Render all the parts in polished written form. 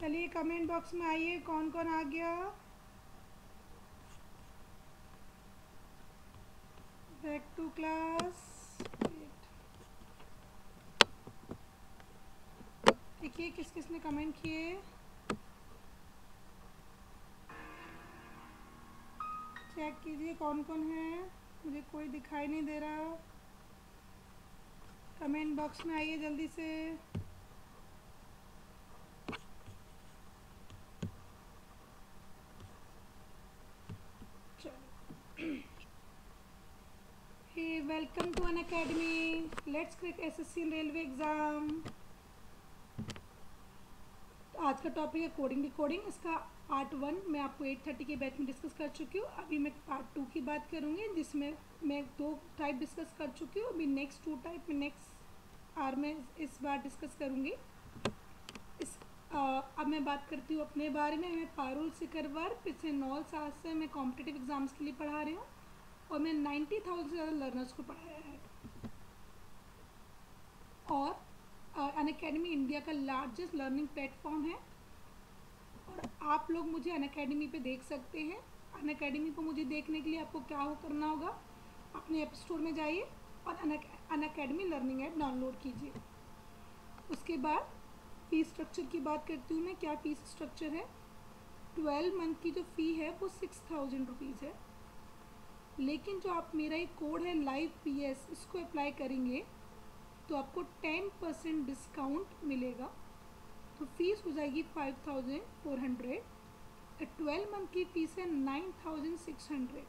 चलिए comment box में आइए, कौन कौन आ गया। Back to class. देखिए किस किस ने कमेंट किए। चेक कीजिए कौन कौन है, मुझे कोई दिखाई नहीं दे रहा। कमेंट बॉक्स में आइए जल्दी से। Hey welcome to Unacademy, let's crack SSC railway exam. आज का टॉपिक है कोडिंग डिकोडिंग। इसका पार्ट 1 मैं आपको 8:30 के बैच में डिस्कस कर चुकी हूँ। अभी मैं पार्ट 2 की बात करूँगी, जिसमें मैं 2 टाइप डिस्कस कर चुकी हूँ। अभी नेक्स्ट 2 टाइप में नेक्स्ट आवर में इस बार डिस्कस करूँगी। अब मैं बात करती हूँ अपने बारे में। मैं पारुल सिकरवार, पिछले 9 साल से मैं कॉम्पिटिटिव एग्ज़ाम्स के लिए पढ़ा रही हूँ और मैं 90,000 से ज़्यादा लर्नर्स को पढ़ाया है। और अनअकैडमी इंडिया का लार्जेस्ट लर्निंग प्लेटफॉर्म है और आप लोग मुझे अनअकैडमी पे देख सकते हैं। अनअकैडमी को मुझे देखने के लिए आपको क्या करना होगा, अपने ऐप स्टोर में जाइए और अनअकैडमी लर्निंग ऐप डाउनलोड कीजिए। उसके बाद फ़ीस स्ट्रक्चर की बात करती हूँ मैं। क्या फ़ीस स्ट्रक्चर है? 12 मंथ की जो फ़ी है वो 6,000 रुपीज़ है। लेकिन जो आप मेरा एक कोड है लाइव PS, इसको अप्लाई करेंगे तो आपको 10% डिस्काउंट मिलेगा। तो फीस हो जाएगी 5,400। 12 मंथ की फीस है 9,600।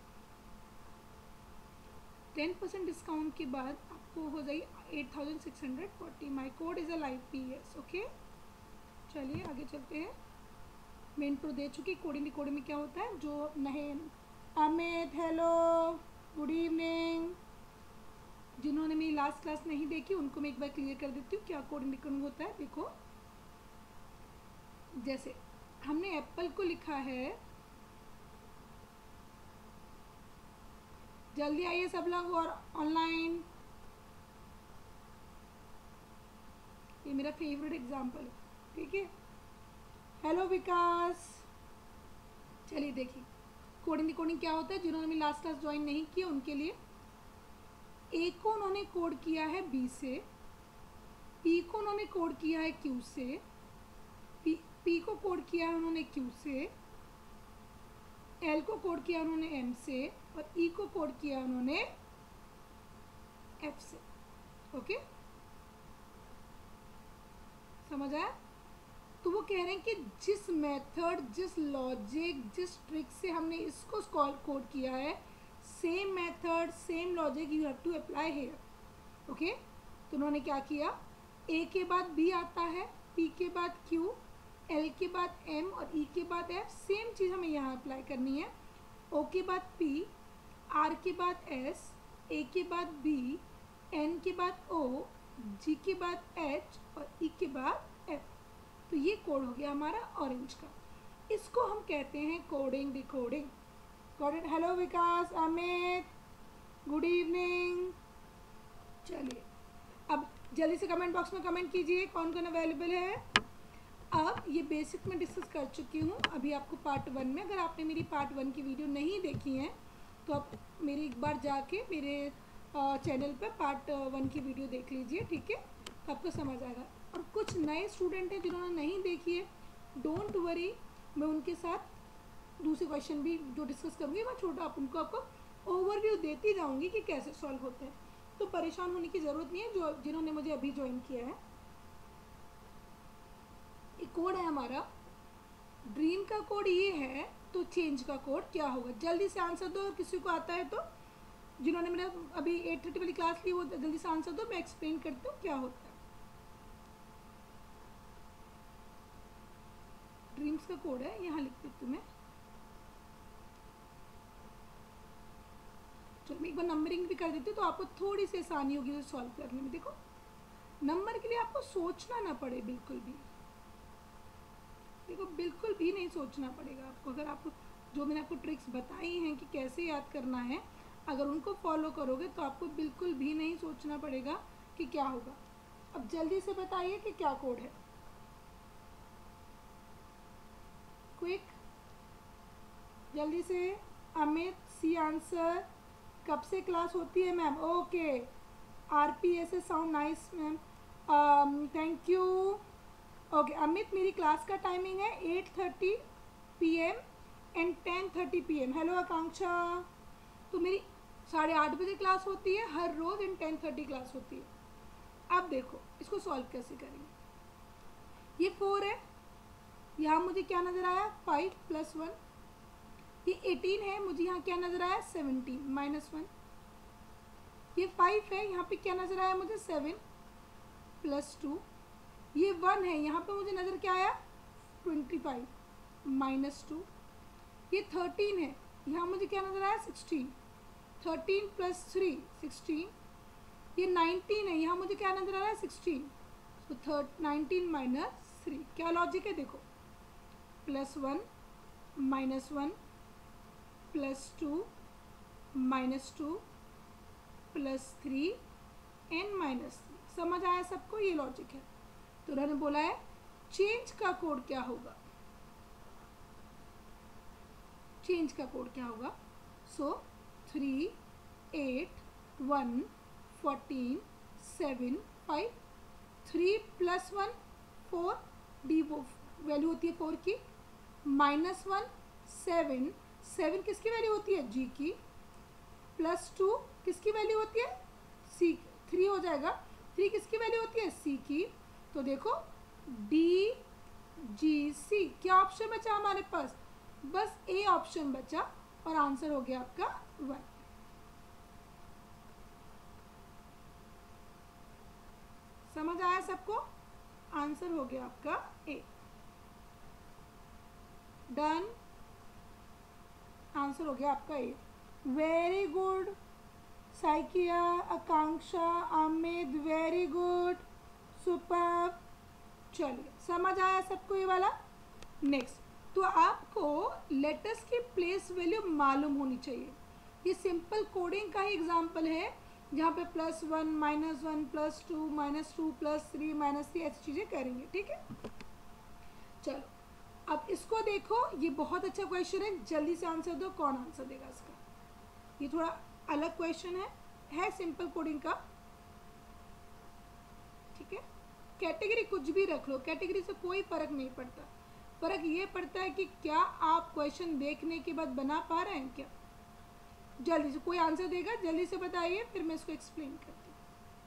10% डिस्काउंट के बाद आपको हो जाएगी 8,640। My code is a live PS। Okay, चलिए आगे चलते हैं। मैं इंट्रो दे चुकी। कोडिंग डिकोडिंग में क्या होता है, जो नए अमित हेलो गुड इवनिंग, जिन्होंने मेरी लास्ट क्लास नहीं देखी उनको मैं एक बार क्लियर कर देती हूँ क्या कोडिंग डिकोडिंग होता है। देखो, जैसे हमने एप्पल को लिखा है, जल्दी आइए सब लोग और ऑनलाइन। ये मेरा फेवरेट एग्जाम्पल है, ठीक है। हेलो विकास। चलिए देखिए कोडिंग डिकोडिंग क्या होता है। जिन्होंने मेरी लास्ट क्लास ज्वाइन नहीं किया उनके लिए, ए को उन्होंने कोड किया है B से, P को उन्होंने कोड किया है Q से, P को कोड किया है उन्होंने Q से, L को कोड किया उन्होंने M से और E को कोड किया उन्होंने F से। ओके, समझ आया? तो वो कह रहे हैं कि जिस मेथड, जिस लॉजिक, जिस ट्रिक से हमने इसको कोड किया है, same method same logic you have to apply here. Okay, तो उन्होंने क्या किया, A के बाद B आता है, P के बाद Q, L के बाद M और E के बाद F। सेम चीज़ हमें यहाँ अप्लाई करनी है। O के बाद P, R के बाद S, A के बाद B, N के बाद O, G के बाद H और E के बाद F। तो ये कोड हो गया हमारा ऑरेंज का। इसको हम कहते हैं coding decoding. Coded. Hello Vikas, Amit, good evening. चलिए अब जल्दी से कमेंट बॉक्स में कमेंट कीजिए कौन कौन अवेलेबल है। अब ये बेसिक में डिस्कस कर चुकी हूँ। अभी आपको पार्ट 1 में, अगर आपने मेरी पार्ट 1 की वीडियो नहीं देखी है तो आप मेरी एक बार जाके मेरे चैनल पर पार्ट 1 की वीडियो देख लीजिए, ठीक है, तो आपको समझ आएगा। और कुछ नए स्टूडेंट हैं जिन्होंने नहीं देखी है, डोंट वरी, मैं उनके साथ दूसरे क्वेश्चन भी जो डिस्कस करूँगी मैं छोटा उनको आपको ओवरव्यू देती जाऊँगी कि कैसे सॉल्व होते हैं। तो परेशान होने की ज़रूरत नहीं है जो जिन्होंने मुझे अभी ज्वाइन किया है। ये कोड है हमारा, ड्रीम का कोड ये है, तो चेंज का कोड क्या होगा? जल्दी से आंसर दो, किसी को आता है तो। जिन्होंने मेरा अभी 8:30 वाली क्लास ली वो जल्दी से आंसर दो, मैं एक्सप्लेन करती हूँ क्या होता है। ड्रीम्स का कोड है, यहाँ लिख देती हूँ मैं। चलो मैं एक बार नंबरिंग भी कर देती हूँ तो आपको थोड़ी सी आसानी होगी उसे सॉल्व करने में। देखो, नंबर के लिए आपको सोचना ना पड़े बिल्कुल भी। देखो, बिल्कुल भी नहीं सोचना पड़ेगा आपको। अगर आपको जो मैंने आपको ट्रिक्स बताई हैं कि कैसे याद करना है, अगर उनको फॉलो करोगे तो आपको बिल्कुल भी नहीं सोचना पड़ेगा कि क्या होगा। अब जल्दी से बताइए कि क्या कोड है। क्विक, जल्दी से। Amit C answer. कब से क्लास होती है ma'am? Okay, RPS sound nice ma'am, thank you. Okay Amit, मेरी क्लास का टाइमिंग है 8:30 PM and 10:30 PM। Hello Akanksha, तो मेरी 8:30 बजे क्लास होती है हर रोज़ एंड 10:30 क्लास होती है। अब देखो इसको सॉल्व कैसे करेंगे। ये 4 है, यहाँ मुझे क्या नज़र आया 5 + 1। ये 18 है, मुझे यहाँ क्या नज़र आया 17 - 1। ये 5 है, यहाँ पे क्या नज़र आया मुझे 7 + 2। ये 1 है, यहाँ पे मुझे नज़र क्या आया 25 - 2। ये 13 है, यहाँ मुझे क्या नज़र आया 16। 13 + 3 16। ये 19 है, यहाँ मुझे क्या नज़र आ रहा है 16। तो 19 - 3। क्या लॉजिक है देखो, +1 - 1 +2 - 2 +3 एंड -3। समझ आया सबको? ये लॉजिक है। तो उन्होंने बोला है चेंज का कोड क्या होगा, चेंज का कोड क्या होगा। सो 3 8 1 14 7 5। 3 + 1 4, डी वो वैल्यू होती है 4 की। -1 7, 7 किसकी वैल्यू होती है जी की। +2 किसकी वैल्यू होती है सी। 3 हो जाएगा, 3 किसकी वैल्यू होती है सी की। तो देखो डी जी सी। क्या ऑप्शन बचा हमारे पास? बस ए ऑप्शन बचा और आंसर हो गया आपका 1। समझ आया सबको? आंसर हो गया आपका ए। डन, आंसर हो गया आपका A. Very good Saikia, Akanksha, Amit, very good, super. चलिए समझ आया सबको ये वाला। नेक्स्ट, तो आपको लेटर्स की प्लेस वैल्यू मालूम होनी चाहिए। ये सिंपल कोडिंग का ही एग्जांपल है जहाँ पे +1 -1 +2 -2 +3 -3 ऐसी चीज़ें करेंगे, ठीक है। चलो अब इसको देखो, ये बहुत अच्छा क्वेश्चन है, जल्दी से आंसर दो। कौन आंसर देगा इसका? ये थोड़ा अलग क्वेश्चन है सिंपल कोडिंग का, ठीक है। कैटेगरी कुछ भी रख लो, कैटेगरी से कोई फर्क नहीं पड़ता। फर्क ये पड़ता है कि क्या आप क्वेश्चन देखने के बाद बना पा रहे हैं क्या। जल्दी से कोई आंसर देगा, जल्दी से बताइए, फिर मैं इसको एक्सप्लेन करती हूँ।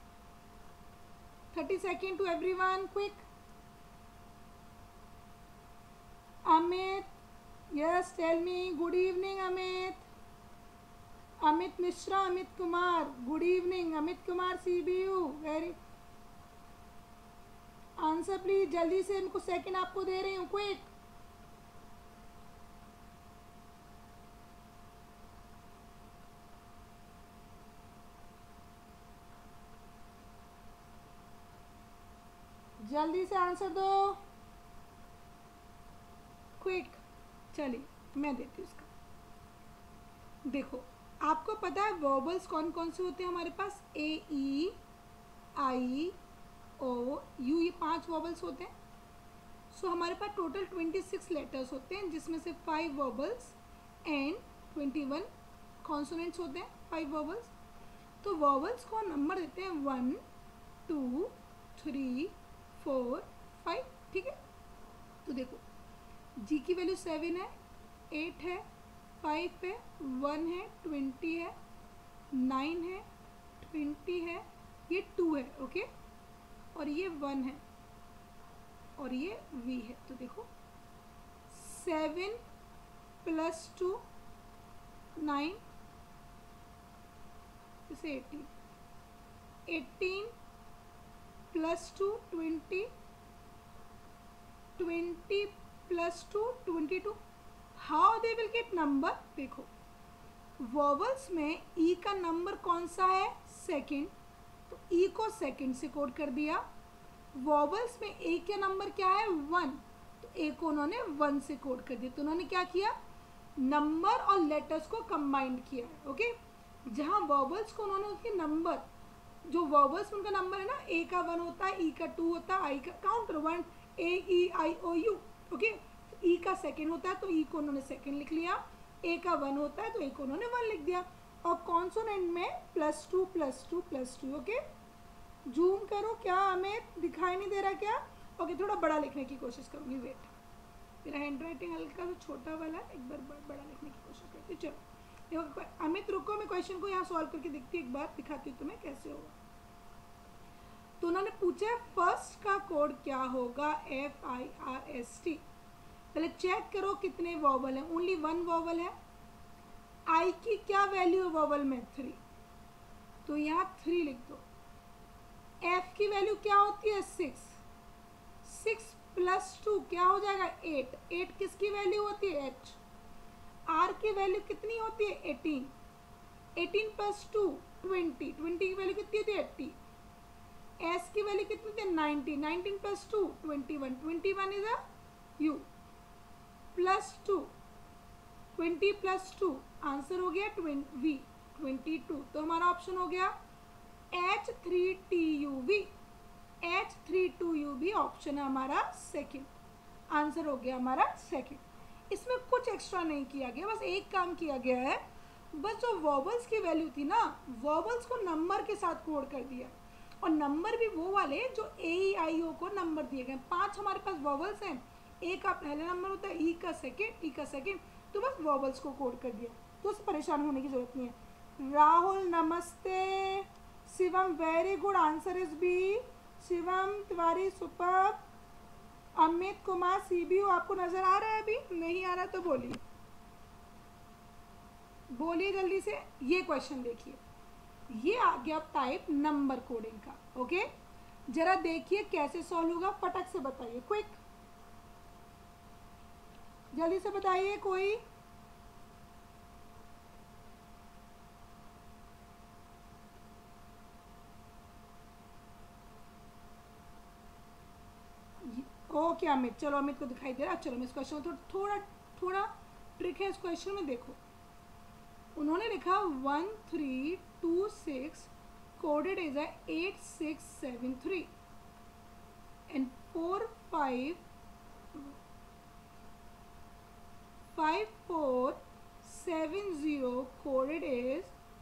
30 second to everyone, quick. Amit, yes tell me. Good evening Amit. Amit Mishra, Amit Kumar, good evening. Amit Kumar CBU, very. Answer please जल्दी से, इनको सेकंड आपको दे रही हूँ, क्विक। जल्दी से आंसर दो, क्विक। चलिए मैं देती हूँ इसका। देखो आपको पता है वर्बल्स कौन कौन से होते हैं हमारे पास? A, E, I, O, U, ये 5 वर्बल्स होते हैं। सो हमारे पास टोटल 26 लेटर्स होते हैं, जिसमें से 5 वर्बल्स एंड 21 कॉन्सोनेंट्स होते हैं। 5 वर्बल्स। तो वर्बल्स को नंबर देते हैं 1 2 3 4 5, ठीक है। तो देखो जी की वैल्यू 7 है, 8 है, 5 है, 1 है, 20 है, 9 है, 20 है, ये 2 है, ओके। और ये 1 है और ये V है। तो देखो 7 + 2 9, इसे 18 + 2 20, 20 + 2 22। How they will get number? देखो वर्बल्स में ई का नंबर कौन सा है? सेकंड, तो ई को सेकंड से कोड कर दिया। वर्बल्स में ए का नंबर क्या है? 1, तो ए को उन्होंने 1 से कोड कर दिया। तो उन्होंने क्या किया? नंबर और लेटर्स को कंबाइंड किया है, ओके। जहाँ वर्बल्स को उन्होंने उसके नंबर, जो वर्बल्स उनका नंबर है ना, ए का 1 होता है, ई का 2 होता है, आई का counter 1 A E I O U, okay. E का सेकेंड होता है तो ई को उन्होंने सेकेंड लिख लिया, ए का 1 होता है तो ए को उन्होंने 1 लिख दिया, और कॉन्सोनेंट में +2 +2 +2। ओके, जूम करो, क्या हमें दिखाई नहीं दे रहा क्या? ओके, थोड़ा बड़ा लिखने की कोशिश करूँगी, वेट, मेरा हैंड राइटिंग हल्का सा छोटा वाला है, एक बार बड़ा लिखने की कोशिश करती हूँ। चलो अमित रुको, मैं क्वेश्चन को यहाँ सॉल्व करके देखती हूँ, एक बार दिखाती हूँ तुम्हें कैसे होगा। तो उन्होंने पूछा फर्स्ट का कोड क्या होगा, FIRST। पहले चेक करो कितने वॉवल हैं, ओनली 1 वॉवल है। आई की क्या वैल्यू है वॉवल में? 3, तो यहाँ 3 लिख दो। एफ की वैल्यू क्या होती है? 6, 6 + 2 क्या हो जाएगा? 8, 8 किसकी वैल्यू होती है? एच। आर की वैल्यू कितनी होती है? 18, 18 + 2 20, 20 की वैल्यू कितनी होती है? 80। एस की वैल्यू कितनी होती है? 90, 19 + 2 21, 21 इज अ यू, +2 20 + 2 आंसर हो गया V 22। तो हमारा ऑप्शन हो गया H3TUV, H32UV ऑप्शन है हमारा सेकंड, आंसर हो गया हमारा सेकंड। इसमें कुछ एक्स्ट्रा नहीं किया गया, बस एक काम किया गया है, बस जो वॉवल्स की वैल्यू थी ना, वॉवल्स को नंबर के साथ कोड कर दिया, और नंबर भी वो वाले जो AEIO को नंबर दिए गए। 5 हमारे पास वॉवल्स हैं, ए का पहला नंबर होता है, ई का सेकंड, तो बस वॉवल्स को कोड कर दिया, तो उससे परेशान होने की जरूरत नहीं है। राहुल नमस्ते, Shivam very good, answer is B, Shivam Tiwari super. Amit Kumar CBU आपको नजर आ रहा है? अभी नहीं आ रहा तो बोलिए, बोलिए जल्दी से। ये क्वेश्चन देखिए, ये आ गया टाइप नंबर कोडिंग का। ओके, जरा देखिए कैसे सॉल्व होगा, फटक से बताइए, क्विक, जल्दी से बताइए कोई। ओके अमित, चलो अमित को दिखाई दे रहा है। चलो मैं इस क्वेश्चन में थोड़ा ट्रिक है इस क्वेश्चन में। देखो उन्होंने लिखा 1326 coded is 8673 and 5470 coded is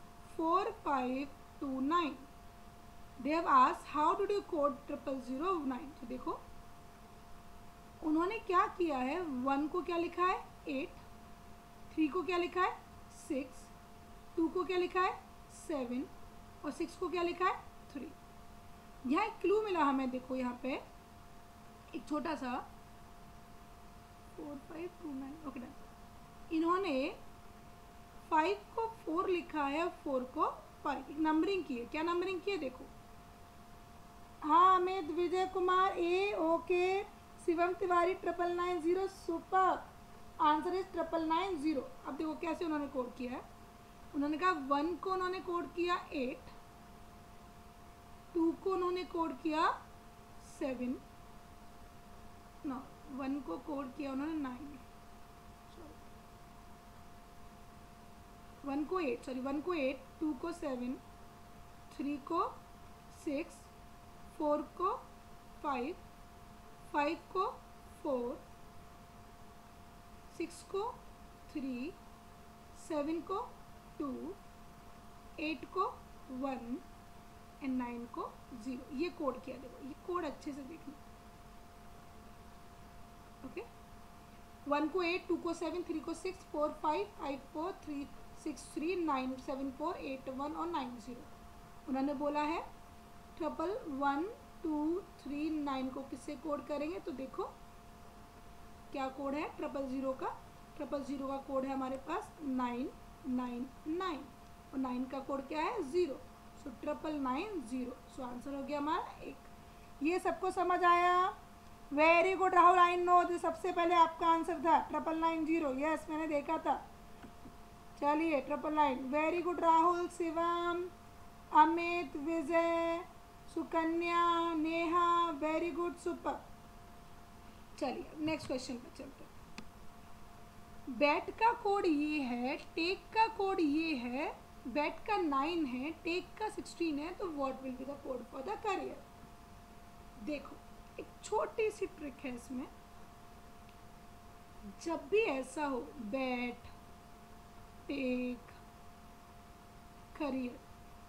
4529. They have asked how did you code 0009। तो देखो उन्होंने क्या किया है, 1 को क्या लिखा है? 8, 3 को क्या लिखा है? 6, 2 को क्या लिखा है? 7, और 6 को क्या लिखा है? 3। यहाँ एक क्लू मिला हमें, देखो यहाँ पे एक छोटा सा 4529। Okay done. इन्होंने 5 को 4 लिखा है, 4 को 5, नंबरिंग की है। क्या नंबरिंग की है? देखो, हाँ Amit, Vijay Kumar A, okay, Shivam Tiwari 9990 super, answer is 9990। अब देखो कैसे उन्होंने कोड किया है। उन्होंने कहा 1 को उन्होंने कोड किया 8, 2 को उन्होंने कोड किया 7, नो 1 को कोड किया उन्होंने 9, 1 को 8, 2 को 7, 3 को 6, 4 को 5, 5 को 4, 6 को 3, 7 को 2, 8 को 1 एंड 9 को 0। ये कोड किया। देखो ये कोड अच्छे से देखना। ओके, 1 को 8, 2 को 7, 3 को 6, 4 5, 5 4, 3 6 3, 9 7 4, 8 1 और 9 0। उन्होंने बोला है 1 2 3 9 को किससे कोड करेंगे? तो देखो क्या कोड है 000 का। 000 का कोड है हमारे पास 999, और 9 का कोड क्या है? 0। सो 999 सो आंसर हो गया हमारा 1। ये सबको समझ आया? Very good Rahul, I know जो सबसे पहले आपका आंसर था 999। यस मैंने देखा था। चलिए 999, very good Rahul, Shivam, Amit, Vijay, Sukanya, Neha, very good, super. चलिए नेक्स्ट क्वेश्चन पर चलते हैं। बैट का कोड ये है, टेक का कोड ये है, बैट का 9 है, टेक का 16 है, तो what will be the code for the career? देखो एक छोटी सी ट्रिक है इसमें। जब भी ऐसा हो, बैट, टेक, करियर,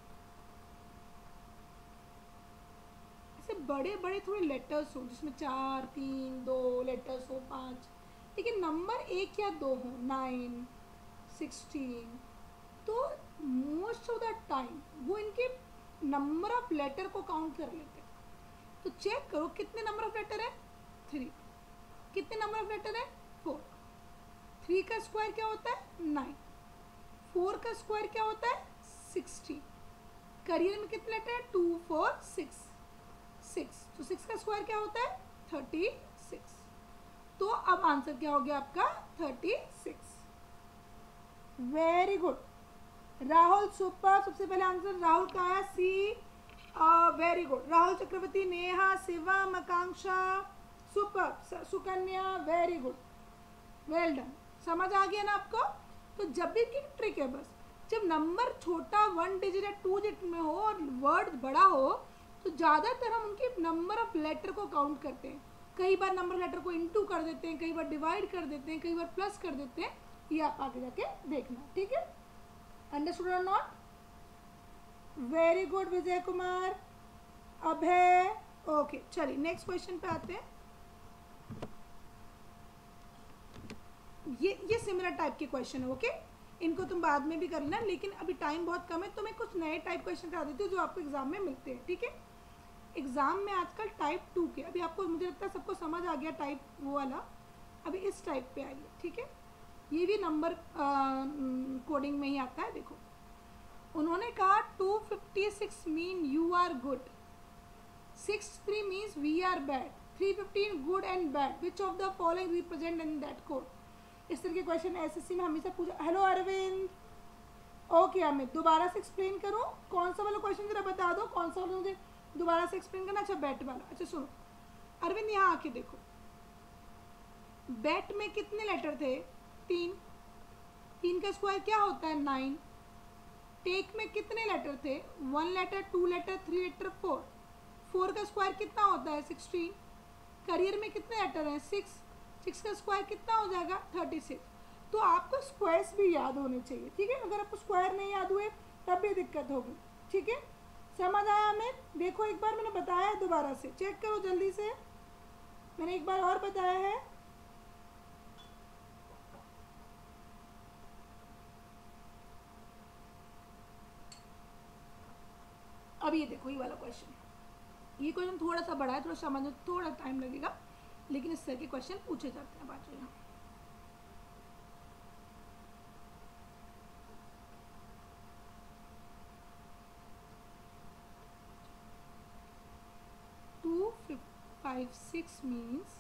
ऐसे बड़े बड़े थोड़े लेटर्स हो जिसमें 4, 3, 2 लेटर्स हो, 5, लेकिन नंबर 1 या 2 हो, 9, 16, तो मोस्ट ऑफ द टाइम वो इनके नंबर ऑफ लेटर को काउंट कर लेते हैं। तो चेक करो कितने नंबर ऑफ लेटर है, 3, कितने नंबर ऑफ लेटर है, 4, 3 का स्क्वायर क्या होता है, 9, 4 का स्क्वायर क्या होता है, 16, करियर में कितने लेटर है, 2, 4, 6, 6, तो 6 का स्क्वायर क्या होता है, 36। तो अब आंसर क्या हो गया आपका, 36। Very good Rahul, super. सबसे पहले आंसर राहुल का आया, C. Very good Rahul, Chakraborty, Neha, Shivam, Akanksha, super, Sukanya, very good, well done. समझ आ गया ना आपको। तो जब भी की ट्रिक है, बस जब नंबर छोटा 1 डिजिट या 2 डिजिट में हो और वर्ड बड़ा हो तो ज़्यादातर हम उनके नंबर ऑफ लेटर को काउंट करते हैं। कई बार नंबर लेटर को इनटू कर देते हैं, कई बार डिवाइड कर देते हैं, कई बार प्लस कर देते हैं। ये आप आगे जाके देखना, ठीक है। अंडरस्टूड और not? Very good Vijay Kumar, Abhay, okay. चलिए नेक्स्ट क्वेश्चन पे आते हैं। ये सिमिलर टाइप के क्वेश्चन है, ओके। इनको तुम बाद में भी कर लेना, लेकिन अभी टाइम बहुत कम है तो मैं कुछ नए टाइप क्वेश्चन करा देती हूँ जो आपको एग्जाम में मिलते हैं, ठीक है। एग्जाम में आजकल टाइप 2 के, अभी आपको मुझे लगता है सबको समझ आ गया टाइप वो वाला, अभी इस टाइप पे आइए, ठीक है। ये भी नंबर कोडिंग में ही आता है। देखो उन्होंने कहा 256 mean you are good, 63 means we are bad, 315 good and bad, which of the following represent in that code. इस तरह के क्वेश्चन एसएससी में हमेशा पूछा। हेलो अरविंद, ओके अमित, दोबारा से एक्सप्लेन करूँ कौन सा वाला क्वेश्चन, जरा बता दो कौन सा वाला मुझे दोबारा से एक्सप्लेन करना। अच्छा बैट वाला, अच्छा सुनो अरविंद, यहाँ आके देखो, बैट में कितने लेटर थे, 3, 3 का स्क्वायर क्या होता है, 9। टेक में कितने लेटर थे, 1 लेटर, 2 लेटर, 3 लेटर, 4, 4 का स्क्वायर कितना होता है, 16। करियर में कितने लेटर हैं, 6, 6 का स्क्वायर कितना हो जाएगा, 36। तो आपको स्क्वायर्स भी याद होने चाहिए, ठीक है। अगर आपको स्क्वायर नहीं याद हुए तब भी दिक्कत होगी, ठीक है। समझ आया अमित? देखो एक बार मैंने बताया है, दोबारा से चेक करो जल्दी से, मैंने एक बार और बताया है। अब ये देखो ये वाला क्वेश्चन, ये क्वेश्चन थोड़ा सा बड़ा है, थोड़ा समझने थोड़ा टाइम लगेगा, लेकिन इस तरह के क्वेश्चन पूछे जाते हैं। बात यहाँ 256 means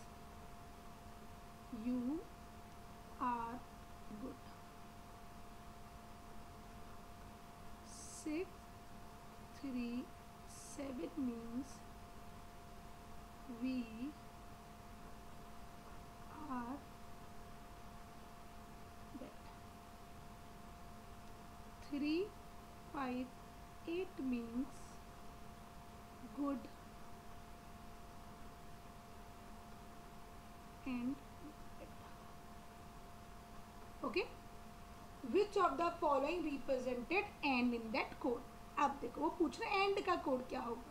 you are good, 637 means we are bad, 358 means good and bad. Okay, which of the following represented and in that code? अब देखो वो पूछ रहे एंड का कोड क्या होगा,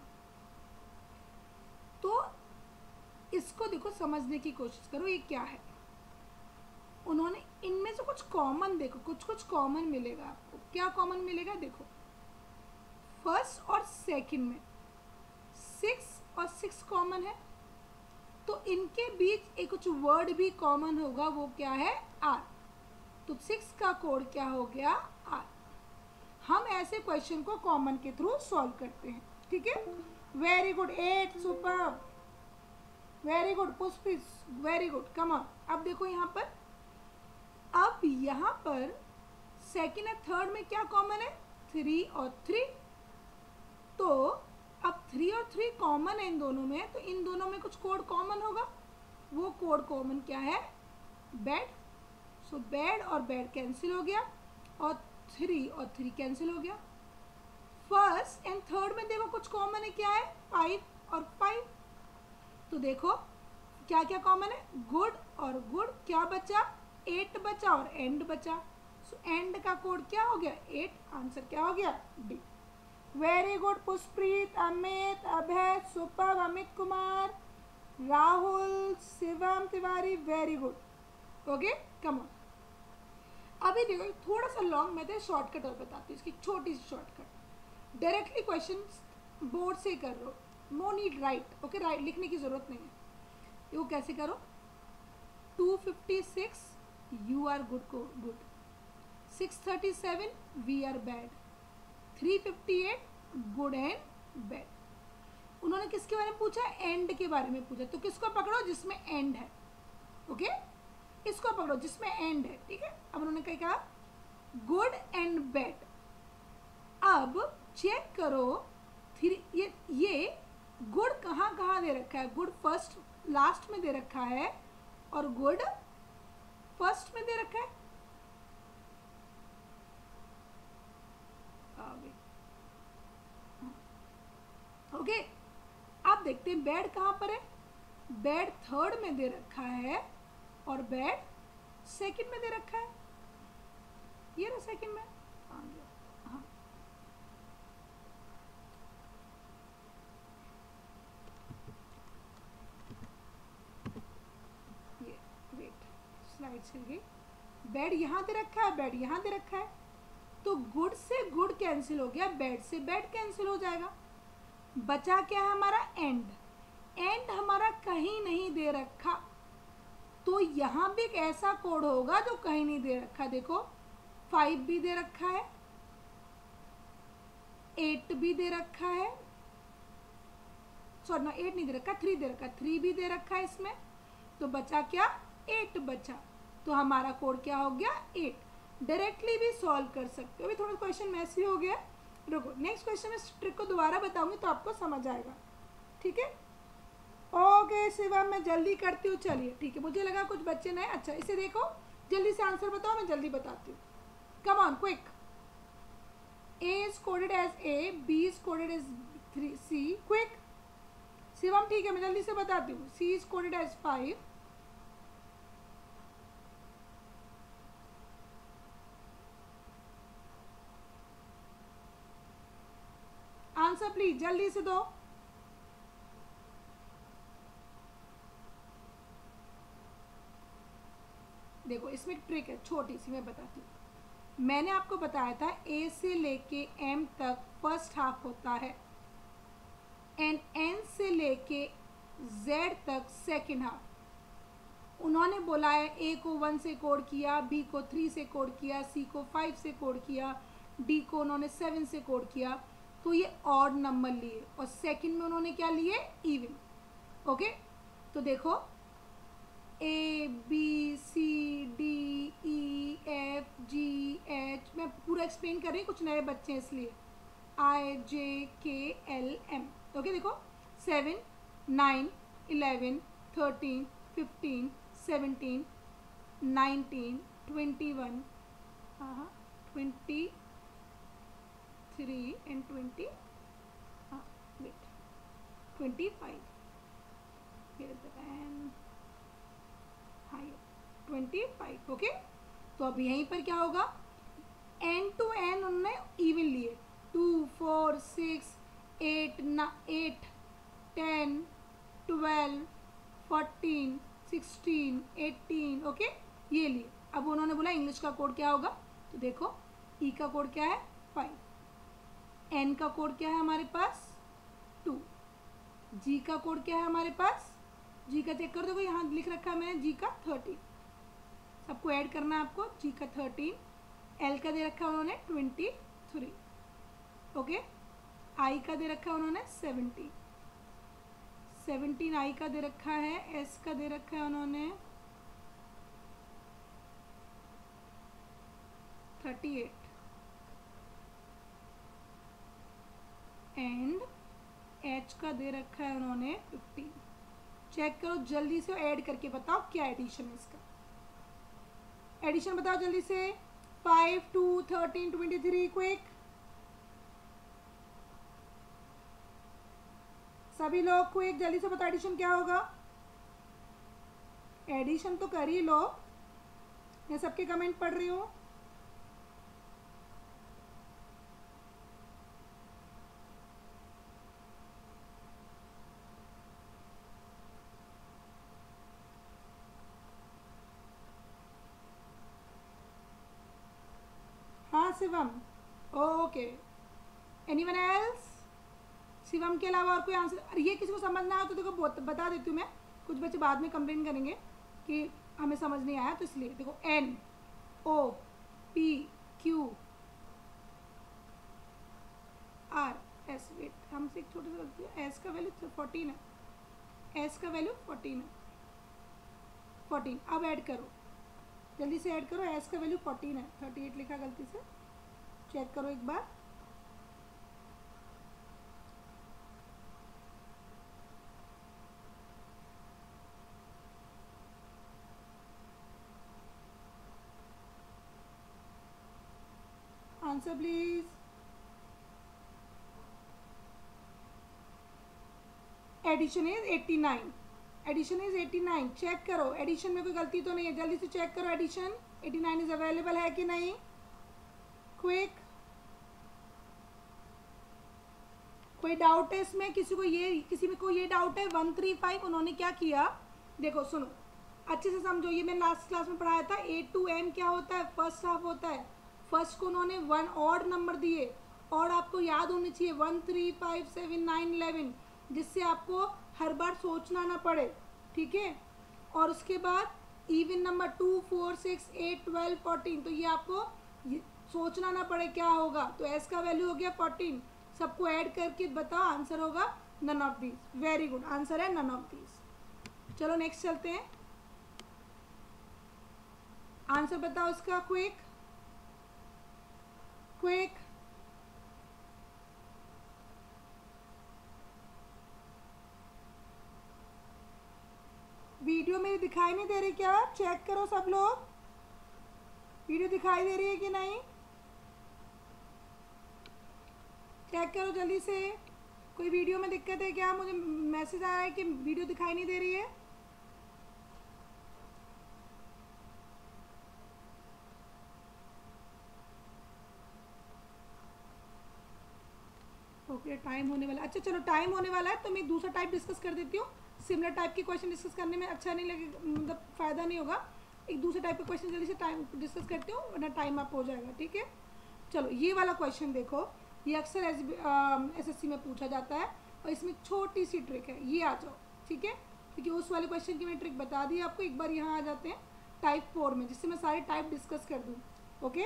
तो इसको देखो समझने की कोशिश करो ये क्या है। उन्होंने इनमें से कुछ कॉमन, देखो कुछ कुछ कॉमन मिलेगा आपको। क्या कॉमन मिलेगा, देखो फर्स्ट और सेकंड में 6 और 6 कॉमन है, तो इनके बीच एक कुछ वर्ड भी कॉमन होगा, वो क्या है, आर। तो 6 का कोड क्या हो गया, आर। हम ऐसे क्वेश्चन को कॉमन के थ्रू सॉल्व करते हैं, ठीक है। Very good 8, super, very good Pushpi, very good, come on. अब देखो यहाँ पर, अब यहाँ पर सेकंड और थर्ड में क्या कॉमन है, 3 और 3। तो अब 3 और 3 कॉमन है इन दोनों में, तो इन दोनों में कुछ कोड कॉमन होगा। वो कोड कॉमन क्या है, बैड। सो बैड और बैड कैंसिल हो गया, और 3 और 3 कैंसिल हो गया। फर्स्ट एंड थर्ड में देखो कुछ कॉमन है, क्या है, 5 और 5। तो देखो क्या क्या कॉमन है, गुड और गुड, क्या बचा, 8 बचा और एंड बचा। सो एंड का कोड क्या हो गया, 8। आंसर क्या हो गया, D. Very good Pushpreet, Amit, Abhay, super, Amit Kumar, Rahul, Shivam Tiwari, very good. Okay, come on. अभी देखो थोड़ा सा लॉन्ग मेथड, शॉर्टकट और बताती हूँ, इसकी छोटी सी शॉर्टकट। डायरेक्टली क्वेश्चन बोर्ड से कर लो, no need right. Okay, right लिखने की जरूरत नहीं है। वो कैसे करो, 256 यू आर गुड को good, 637 we are bad, 358 good and bad. उन्होंने किसके बारे में पूछा, एंड के बारे में पूछा, तो किसको पकड़ो, जिसमें एंड है। ओके, इसको पकड़ो जिसमें एंड है। ठीक है, अब उन्होंने क्या कहा, गुड एंड बैड। अब चेक करो, ये गुड कहाँ कहाँ दे रखा है, गुड फर्स्ट लास्ट में दे रखा है और गुड फर्स्ट में दे रखा है। ओके, अब देखते हैं बैड कहाँ पर है। बैड थर्ड में दे रखा है और बैड सेकंड में दे रखा है। ये ना सेकंड में, हाँ, ये वेट, स्लाइड चल गई। बैड यहाँ दे रखा है, बैड यहाँ दे रखा है, तो गुड से गुड कैंसिल हो गया, बैड से बैड कैंसिल हो जाएगा। बचा क्या है हमारा, एंड। एंड हमारा कहीं नहीं दे रखा, तो यहां भी एक ऐसा कोड होगा जो कहीं नहीं दे रखा। देखो 5 भी दे रखा है, 8 भी दे रखा है, सॉरी ना 8 नहीं दे रखा, 3 दे रखा, 3 भी दे रखा है इसमें, तो बचा क्या, 8 बचा। तो हमारा कोड क्या हो गया, 8। डायरेक्टली भी सॉल्व कर सकते हो। अभी थोड़ा क्वेश्चन मैसी हो गया, रुको नेक्स्ट क्वेश्चन में ट्रिक को दोबारा बताऊंगी तो आपको समझ आएगा। ठीक है, ओके शिवम, मैं जल्दी करती हूँ। चलिए ठीक है, मुझे लगा कुछ बच्चे नए, अच्छा इसे देखो, जल्दी से आंसर बताओ, मैं जल्दी बताती हूँ। Come on quick. A is coded as A, B is coded as C, quick Shivam. ठीक है, मैं जल्दी से बताती हूँ। C is coded as 5, answer please जल्दी से दो। देखो इसमें ट्रिक है छोटी सी, मैं बताती हूँ। मैंने आपको बताया था ए से लेके एम तक फर्स्ट हाफ होता है एंड एन से लेके जेड तक सेकेंड हाफ। उन्होंने बोला है ए को 1 से कोड किया, बी को 3 से कोड किया, सी को 5 से कोड किया, डी को उन्होंने 7 से कोड किया, तो ये ऑड नंबर लिए और सेकंड में उन्होंने क्या लिए, इवन। ओके, तो देखो A B C D E F G H, मैं पूरा एक्सप्लेन कर रही हूँ, कुछ नए बच्चे हैं इसलिए, आई जे के एल एम। ओके देखो 7 9 11 13 15 17 19 21 23 and 20 wait 25, here is the and 25। Okay, तो अब यहीं पर क्या होगा, एन टू एन उन्होंने इवन लिए, 2 4 6 8 8 10 12 14 16 18। ओके, ये लिए। अब उन्होंने बोला इंग्लिश का कोड क्या होगा, तो देखो ई का कोड क्या है 5, एन का कोड क्या है हमारे पास 2, जी का कोड क्या है हमारे पास, जी का चेक कर, देखो यहाँ लिख रखा है मैंने, जी का 13, सबको ऐड करना है आपको, जी का 13, एल का दे रखा है उन्होंने 23, ओके, आई का दे रखा है उन्होंने 17 आई का दे रखा है, एस का दे रखा है उन्होंने 38 एंड एच का दे रखा है उन्होंने 15। चेक करो जल्दी से, ऐड करके बताओ क्या एडिशन है इसका, एडिशन बताओ जल्दी से। 5 2 13 23 क्विक, सभी लोग क्विक जल्दी से बताओ एडिशन क्या होगा। एडिशन तो कर ही लो, मैं सबके कमेंट पढ़ रही हूँ। हाँ Shivam, okay, anyone else? Shivam के अलावा और कोई आंसर? ये किसी को समझ ना आया तो देखो बता देती हूँ मैं, कुछ बच्चे बाद में कंप्लेन करेंगे कि हमें समझ नहीं आया, तो इसलिए देखो N O P Q R S, wait हमसे एक छोटी सी गलती है, एस का वैल्यू 14 है, एस का वैल्यू 14 है, 14। अब ऐड करो, जल्दी से ऐड करो, एस का वैल्यू 14 है, 38 लिखा गलती से, चेक करो एक बार। Answer please. Addition is 89, addition is 89, check करो एडिशन में कोई गलती तो नहीं है, जल्दी से चेक करो एडिशन 89 इज अवेलेबल है कि नहीं, क्विक। कोई डाउट है इसमें? किसी में कोई ये डाउट है? 135 उन्होंने क्या किया, देखो सुनो अच्छे से समझो, ये मैंने लास्ट क्लास में पढ़ाया था, ए टू एम क्या होता है, फर्स्ट हाफ होता है, फर्स्ट को उन्होंने 1 ऑड नंबर दिए, और आपको याद होनी चाहिए 1 3 5 7 9 11, जिससे आपको हर बार सोचना ना पड़े, ठीक है। और उसके बाद इवन नंबर 2 4 6 8 12 14, तो ये आपको सोचना ना पड़े क्या होगा, तो एस का वैल्यू हो गया 14, सबको ऐड करके बताओ, आंसर होगा none of these, very good, answer है नन ऑफ दीज। चलो नेक्स्ट चलते हैं, आंसर बताओ इसका, क्विक क्विक। वीडियो मेरी दिखाई नहीं दे रही क्या? चेक करो सब लोग, वीडियो दिखाई दे रही है कि नहीं, चेक करो जल्दी से। कोई वीडियो में दिक्कत है क्या? मुझे मैसेज आ रहा है कि वीडियो दिखाई नहीं दे रही है। ओके टाइम होने वाला, अच्छा चलो टाइम होने वाला है तो मैं दूसरा टाइप डिस्कस कर देती हूँ, सिमिलर टाइप के क्वेश्चन डिस्कस करने में अच्छा नहीं लगेगा, मतलब फ़ायदा नहीं होगा, एक दूसरे टाइप का क्वेश्चन जल्दी से टाइम डिस्कस करती हूँ वरना टाइम अप हो जाएगा, ठीक है। चलो ये वाला क्वेश्चन देखो, ये अक्सर SSC में पूछा जाता है और इसमें छोटी सी ट्रिक है, ये आ जाओ, ठीक है, क्योंकि उस वाले क्वेश्चन की मैं ट्रिक बता दी आपको, एक बार यहाँ आ जाते हैं टाइप 4 में, जिससे मैं सारे टाइप डिस्कस कर दूँ, ओके।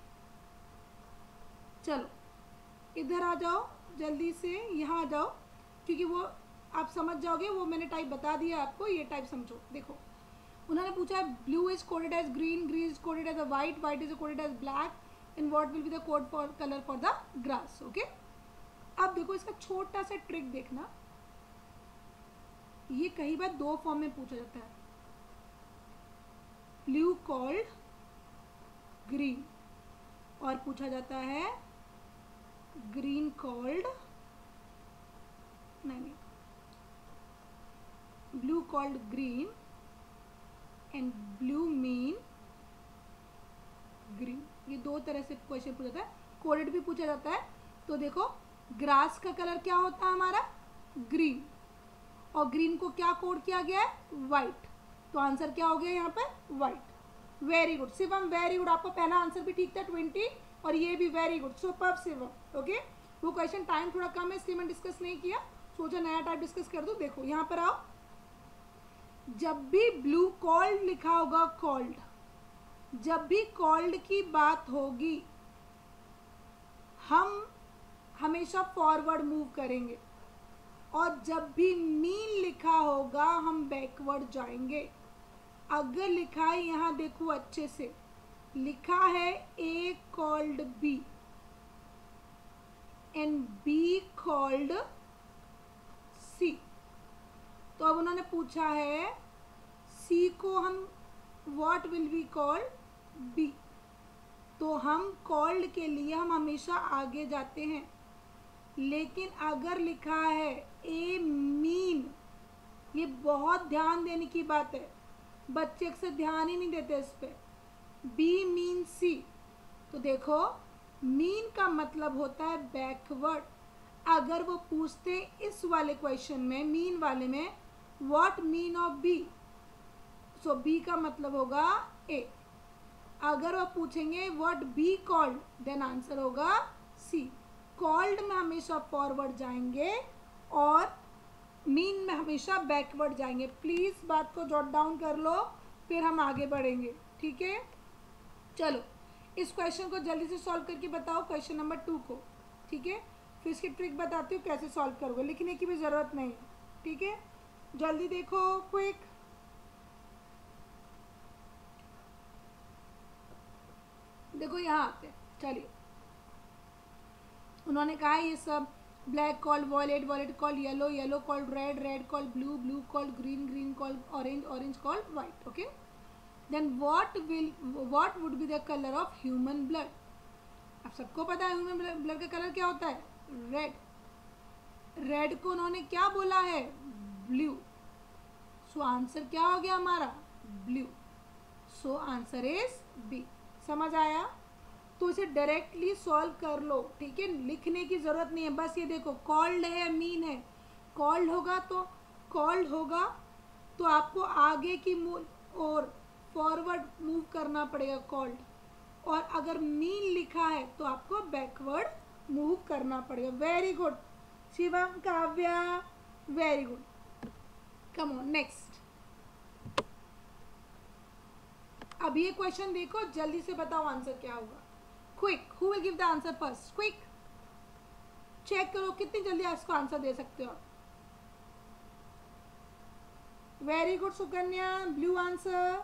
चलो इधर आ जाओ जल्दी से, यहाँ आ जाओ, क्योंकि वो आप समझ जाओगे, वो मैंने टाइप बता दिया आपको, ये टाइप समझो। देखो उन्होंने पूछा है blue is coded as green, green is coded as a white, white is coded as black, and what will be the code for colour for the grass, okay. अब देखो इसका छोटा सा ट्रिक देखना, ये कई बार दो फॉर्म में पूछा जाता है, ब्लू कॉल्ड ग्रीन, और पूछा जाता है ग्रीन कॉल्ड, नहीं blue called green and blue mean green, ये दो तरह से क्वेश्चन पूछा जाता है, कोडेड भी पूछा जाता है। तो देखो ग्रास का कलर क्या होता है हमारा, ग्रीन, और ग्रीन को क्या कोड किया गया है, वाइट, तो आंसर क्या हो गया यहाँ पर, white. Very good Shivam, very good, आपका पहला आंसर भी ठीक था 20, और ये भी very good, superb Shivam, okay. वो क्वेश्चन टाइम थोड़ा कम है इसलिए मैं डिस्कस नहीं किया, सोचा नया टाइप डिस्कस कर दूं। देखो यहाँ पर आओ, जब भी ब्लू कॉल्ड लिखा होगा, कॉल्ड, जब भी कॉल्ड की बात होगी हम हमेशा फॉरवर्ड मूव करेंगे, और जब भी मीन लिखा होगा हम बैकवर्ड जाएंगे। अगर लिखा है, यहाँ देखो अच्छे से लिखा है A called B and B called C, तो अब उन्होंने पूछा है सी को हम what will be called, B, तो हम कॉल्ड के लिए हम हमेशा आगे जाते हैं। लेकिन अगर लिखा है ए मीन, ये बहुत ध्यान देने की बात है, बच्चे अक्सर ध्यान ही नहीं देते इस पे। बी मीन सी, तो देखो मीन का मतलब होता है बैकवर्ड। अगर वो पूछते इस वाले क्वेश्चन में, मीन वाले में, what mean of B, so B का मतलब होगा ए। अगर वो पूछेंगे what B called, then answer होगा सी। कॉल्ड में हमेशा फॉरवर्ड जाएंगे और मीन में हमेशा बैकवर्ड जाएंगे। प्लीज बात को जॉट डाउन कर लो, फिर हम आगे बढ़ेंगे, ठीक है। चलो इस क्वेश्चन को जल्दी से सॉल्व करके बताओ, क्वेश्चन नंबर 2 को, ठीक है। फिर इसकी ट्रिक बताती हूँ कैसे सॉल्व करोगे, लिखने की भी ज़रूरत नहीं है, ठीक है। जल्दी देखो, क्विक। देखो यहाँ आते हैं, चलिए। उन्होंने कहा ये सब, black called violet, violet called yellow, yellow called red, red called blue, blue called green, green called orange, orange called white, okay. Then what would be the color of human blood? अब सबको पता है human blood का colour क्या होता है, red. Red को उन्होंने क्या बोला है, ब्लू। सो आंसर क्या हो गया हमारा, blue. So answer is B. समझ आया? तो इसे डायरेक्टली सॉल्व कर लो, ठीक है, लिखने की जरूरत नहीं है। बस ये देखो कॉल्ड है, मीन है। कॉल्ड होगा तो आपको आगे की और फॉरवर्ड मूव करना पड़ेगा, कॉल्ड। और अगर मीन लिखा है तो आपको बैकवर्ड मूव करना पड़ेगा। Very good Shivam, Kavya, very good. Come on next. अब ये क्वेश्चन देखो, जल्दी से बताओ आंसर क्या होगा। Quick, who will give the answer first, quick. Check करो कितनी जल्दी इसको आंसर दे सकते हो आप। Very good Sukanya, blue answer.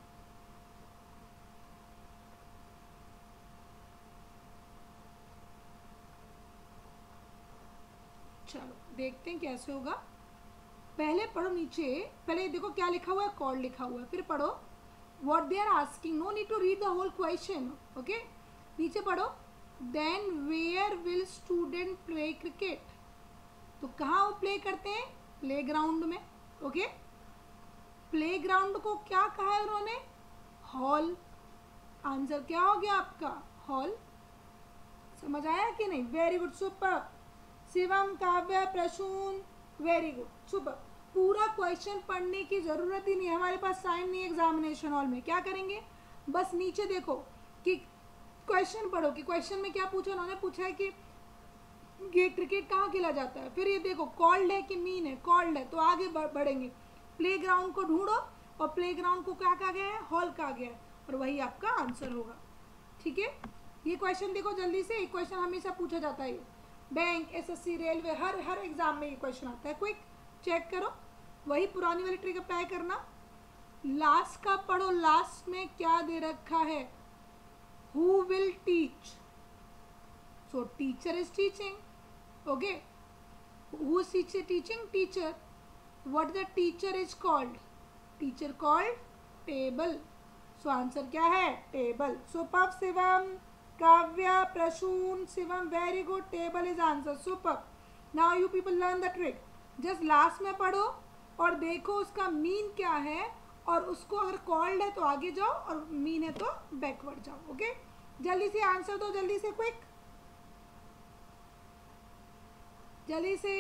चलो देखते हैं कैसे होगा। पहले पढ़ो नीचे, पहले देखो क्या लिखा हुआ है, कॉल्ड लिखा हुआ है। फिर पढ़ो what they are asking, no need to read the whole question, okay. नीचे पढ़ो, then where will student play cricket, तो कहाँ वो प्ले करते हैं, प्ले ग्राउंड में, ओके। प्ले ग्राउंड को क्या कहा है उन्होंने, हॉल। आंसर क्या हो गया आपका, हॉल। समझ आया कि नहीं, very good, super. Shivam, Kavya, Prasoon, very good, super. पूरा क्वेश्चन पढ़ने की जरूरत ही नहीं है, हमारे पास टाइम नहीं है एग्जामिनेशन हॉल में। क्या करेंगे, बस नीचे देखो कि क्वेश्चन पढ़ो कि क्वेश्चन में क्या पूछा। उन्होंने पूछा है कि ये क्रिकेट कहाँ खेला जाता है। फिर ये देखो कॉल्ड है कि मीन है, कॉल्ड है, तो आगे बढ़ेंगे। प्ले ग्राउंड को ढूंढो और प्ले ग्राउंड को क्या कहा गया है, हॉल कहा गया है, और वही आपका आंसर होगा, ठीक है। ये क्वेश्चन देखो जल्दी से, एक क्वेश्चन हमेशा पूछा जाता है, बैंक, एसएससी, रेलवे, हर एग्जाम में ये क्वेश्चन आता है। क्विक चेक करो, वही पुरानी वाली ट्रिक अप्लाई करना। लास्ट का पढ़ो, लास्ट में क्या दे रखा है, who will teach, so teacher is teaching, okay. Who is teaching, teacher. What the teacher is called, teacher called table, so answer क्या है, table. Super Shivam, Kavya, Prasoon, Shivam, very good, table is answer, super. Now you people learn the trick, just last में पढ़ो और देखो उसका mean क्या है, और उसको अगर कॉल्ड है तो आगे जाओ और मीन है तो बैकवर्ड जाओ, ओके। जल्दी से आंसर दो, जल्दी से, क्विक, जल्दी से,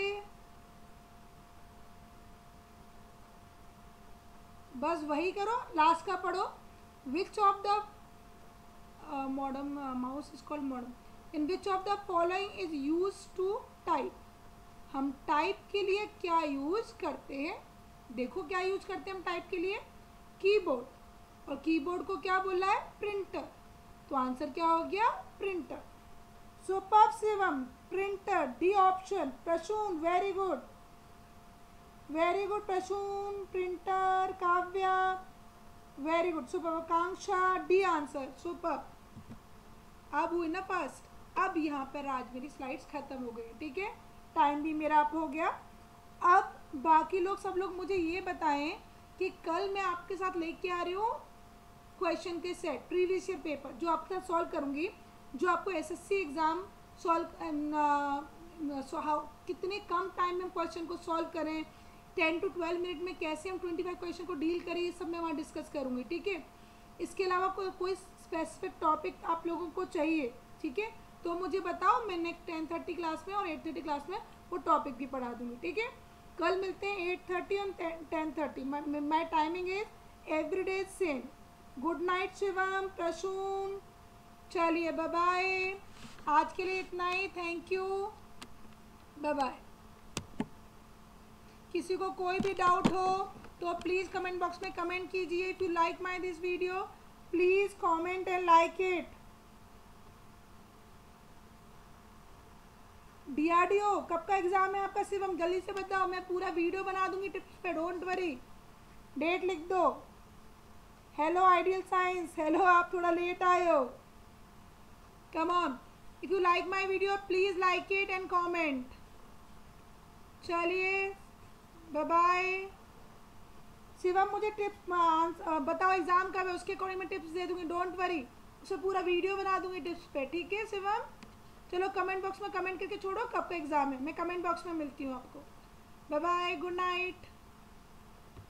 बस वही करो, लास्ट का पढ़ो। Which of the modem mouse is called modem, in which of the following is used to type, हम टाइप के लिए क्या यूज करते हैं, देखो क्या यूज करते हैं हम टाइप के लिए, कीबोर्ड। और कीबोर्ड को क्या बोला है, प्रिंटर, तो आंसर क्या हो गया, printer. Super Shivam, printer, D option. Prasoon, very good, very good Prasoon, printer. Kavya, very good, super. Akanksha, D answer, super. अब हुई ना फास्ट। अब यहाँ पर आज मेरी स्लाइड्स खत्म हो गई, ठीक है, टाइम भी मेरा अप हो गया। अब बाकी लोग सब लोग मुझे ये बताएं कि कल मैं आपके साथ लेके आ रही हूँ क्वेश्चन के सेट, प्रीवियस ईयर पेपर, जो आपके साथ सॉल्व करूँगी, जो आपको एसएससी एग्ज़ाम सॉल्व कितने कम टाइम में क्वेश्चन को सॉल्व करें, 10 to 12 मिनट में कैसे हम 25 क्वेश्चन को डील करें, ये सब मैं वहाँ डिस्कस करूँगी, ठीक है। इसके अलावा कोई स्पेसिफिक टॉपिक आप लोगों को चाहिए, ठीक है, तो मुझे बताओ, मैं नेक्स्ट 10:30 क्लास में और 8:30 क्लास में वो टॉपिक भी पढ़ा दूँगी, ठीक है। कल मिलते हैं 8:30 और 10:30। My timing is everyday same. Good night Shivam, Prasoon, चलिए बाय बाय, आज के लिए इतना ही, थैंक यू, बाय बाय। किसी को कोई भी डाउट हो तो प्लीज़ कमेंट बॉक्स में कमेंट कीजिए। If you like my this video please comment and like it. DRDO कब का एग्ज़ाम है आपका शिवम, जल्दी से बताओ, मैं पूरा वीडियो बना दूंगी टिप्स पे, डोंट वरी, डेट लिख दो। हेलो आइडियल साइंस, हेलो, आप थोड़ा लेट आए हो, come on. If you like my video please like it and comment. चलिए बाय बाय। शिवम मुझे टिप्स बताओ एग्ज़ाम कब है, उसके अकॉर्डिंग मैं टिप्स दे दूंगी, डोंट वरी, उसे पूरा वीडियो बना दूंगी टिप्स पे, ठीक है शिवम। चलो कमेंट बॉक्स में कमेंट करके छोड़ो कब का एग्ज़ाम है, मैं कमेंट बॉक्स में मिलती हूँ आपको। Bye bye, good night.